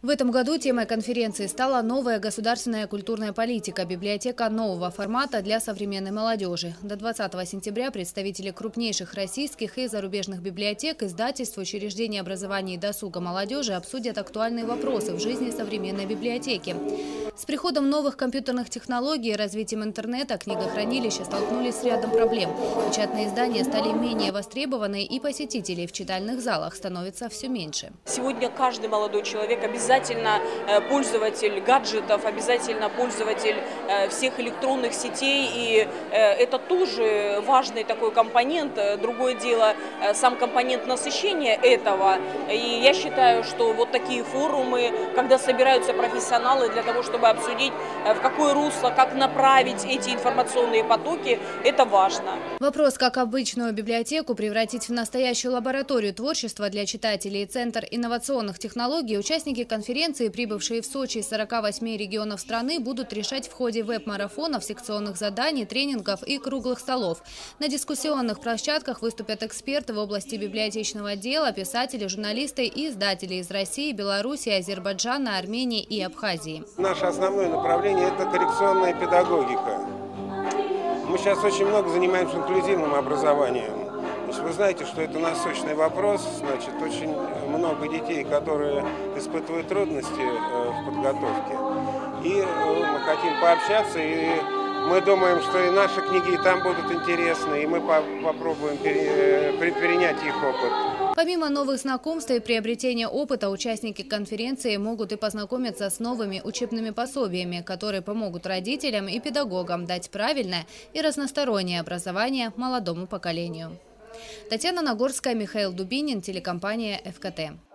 В этом году темой конференции стала новая государственная культурная политика – библиотека нового формата для современной молодежи. До 20 сентября представители крупнейших российских и зарубежных библиотек, издательств, учреждений образования и досуга молодежи обсудят актуальные вопросы в жизни современной библиотеки. С приходом новых компьютерных технологий и развитием интернета книгохранилища столкнулись с рядом проблем. Печатные издания стали менее востребованы, и посетителей в читальных залах становится все меньше. Сегодня каждый молодой человек обязательно пользователь гаджетов, обязательно пользователь всех электронных сетей. И это тоже важный такой компонент. Другое дело сам компонент насыщения этого. И я считаю, что вот такие форумы, когда собираются профессионалы для того, чтобы обсудить, в какое русло, как направить эти информационные потоки, это важно. Вопрос, как обычную библиотеку превратить в настоящую лабораторию творчества для читателей и Центр инновационных технологий, участники конференции, прибывшие в Сочи из 48 регионов страны, будут решать в ходе веб-марафонов, секционных заданий, тренингов и круглых столов. На дискуссионных площадках выступят эксперты в области библиотечного дела, писатели, журналисты и издатели из России, Беларуси, Азербайджана, Армении и Абхазии. Наше основное направление – это коррекционная педагогика. Мы сейчас очень много занимаемся инклюзивным образованием. Вы знаете, что это насущный вопрос. Значит, очень много детей, которые испытывают трудности в подготовке. И мы хотим пообщаться, и мы думаем, что и наши книги и там будут интересны, и мы попробуем перенять их опыт. Помимо новых знакомств и приобретения опыта, участники конференции могут и познакомиться с новыми учебными пособиями, которые помогут родителям и педагогам дать правильное и разностороннее образование молодому поколению. Татьяна Нагорская, Михаил Дубинин, телекомпания ФКТ.